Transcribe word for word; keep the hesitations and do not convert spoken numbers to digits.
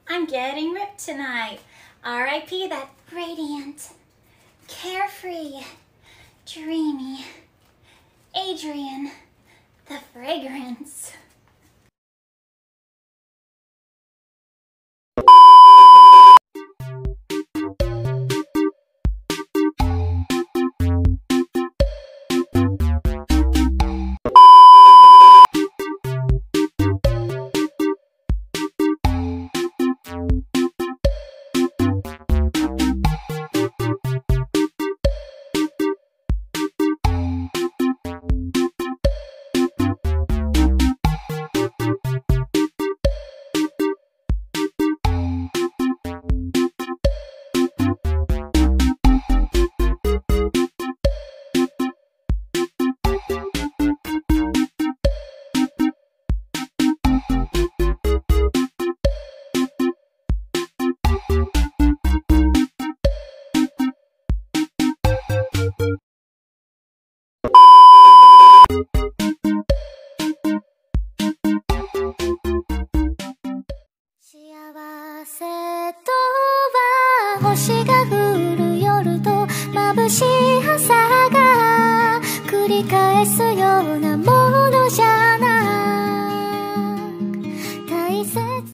I'm getting ripped tonight. R I P that radiant, carefree, dreamy Adrian, the fragrance. 星が降る夜と眩しい朝が繰り返すようなものじゃない